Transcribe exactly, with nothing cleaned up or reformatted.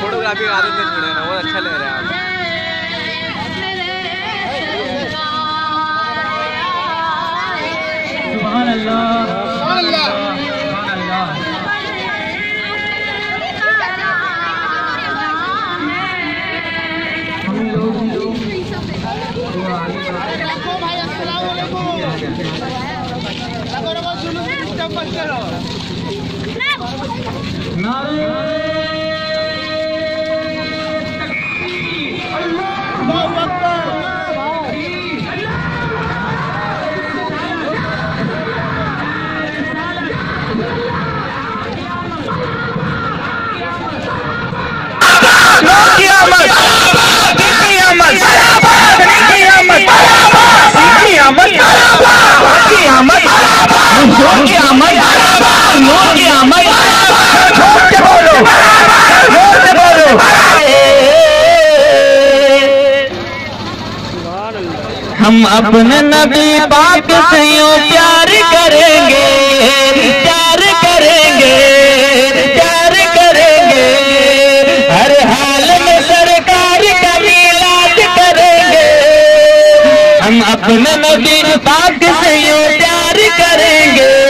Photography का आदत नहीं छोड़े ना, बहुत अच्छा लग रहा है आप। सुभान अल्लाह, सुभान अल्लाह, सुभान अल्लाह। हम लोग नारे हम अपने नबी पाक से यूं प्यार करेंगे, प्यार करेंगे, प्यार करेंगे, हर हाल में सरकार का मिलाद करेंगे। हम अपने नबी पाक से यूं प्यार करेंगे,